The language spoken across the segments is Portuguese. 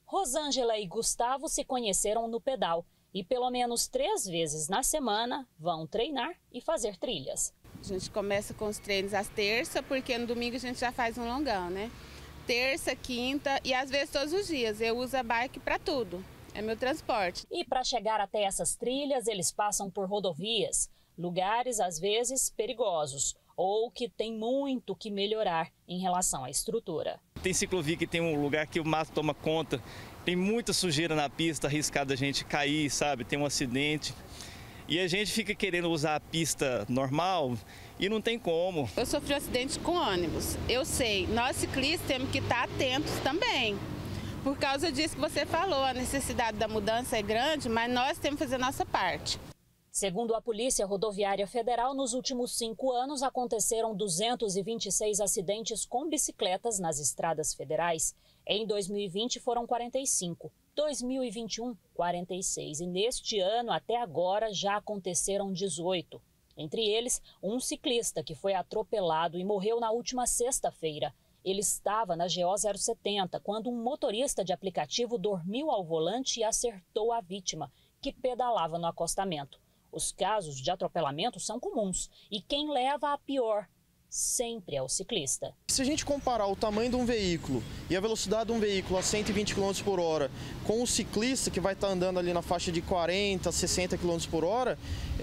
Rosângela e Gustavo se conheceram no pedal e pelo menos 3 vezes na semana vão treinar e fazer trilhas. A gente começa com os treinos às terças, porque no domingo a gente já faz um longão, né? Terça, quinta e às vezes todos os dias. Eu uso a bike para tudo, é meu transporte. E para chegar até essas trilhas, eles passam por rodovias, lugares às vezes perigosos ou que tem muito que melhorar em relação à estrutura. Tem ciclovia que tem um lugar que o mato toma conta, tem muita sujeira na pista, arriscado a gente cair, sabe? Tem um acidente. E a gente fica querendo usar a pista normal e não tem como. Eu sofri um acidente com ônibus. Eu sei, nós ciclistas temos que estar atentos também. Por causa disso que você falou, a necessidade da mudança é grande, mas nós temos que fazer a nossa parte. Segundo a Polícia Rodoviária Federal, nos últimos 5 anos aconteceram 226 acidentes com bicicletas nas estradas federais. Em 2020 foram 45, 2021 46 e neste ano até agora já aconteceram 18. Entre eles, um ciclista que foi atropelado e morreu na última sexta-feira. Ele estava na GO 070 quando um motorista de aplicativo dormiu ao volante e acertou a vítima, que pedalava no acostamento. Os casos de atropelamento são comuns e quem leva a pior sempre é o ciclista. Se a gente comparar o tamanho de um veículo e a velocidade de um veículo a 120 km por hora com o ciclista que vai estar andando ali na faixa de 40, 60 km por hora,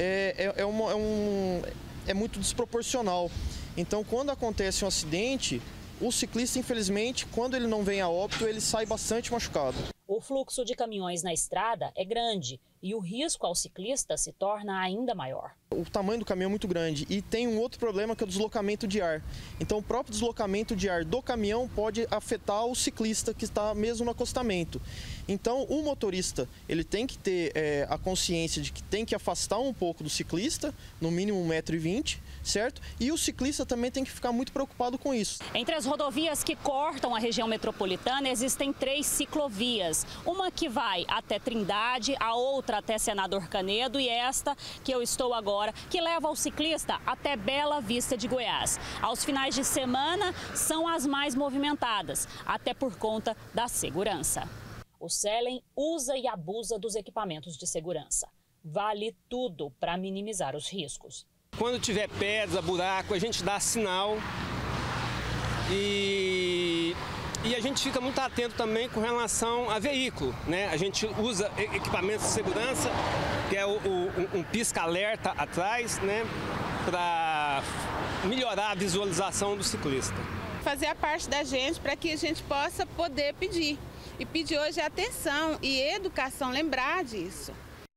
é muito desproporcional. Então, quando acontece um acidente, o ciclista, infelizmente, quando ele não vem a óbito, ele sai bastante machucado. O fluxo de caminhões na estrada é grande e o risco ao ciclista se torna ainda maior. O tamanho do caminhão é muito grande e tem um outro problema que é o deslocamento de ar. Então o próprio deslocamento de ar do caminhão pode afetar o ciclista que está mesmo no acostamento. Então o motorista ele tem que ter a consciência de que tem que afastar um pouco do ciclista, no mínimo 1,20 m, certo? E o ciclista também tem que ficar muito preocupado com isso. Entre as rodovias que cortam a região metropolitana existem 3 ciclovias. Uma que vai até Trindade, a outra até Senador Canedo e esta que eu estou agora, que leva o ciclista até Bela Vista de Goiás. Aos finais de semana são as mais movimentadas, até por conta da segurança. O Selen usa e abusa dos equipamentos de segurança. Vale tudo para minimizar os riscos. Quando tiver pedra, buraco, a gente dá sinal e a gente fica muito atento também com relação a veículo, né? A gente usa equipamentos de segurança, que é um pisca-alerta atrás, né? Para melhorar a visualização do ciclista. Fazer a parte da gente para que a gente possa poder pedir. E pedir hoje atenção e educação, lembrar disso.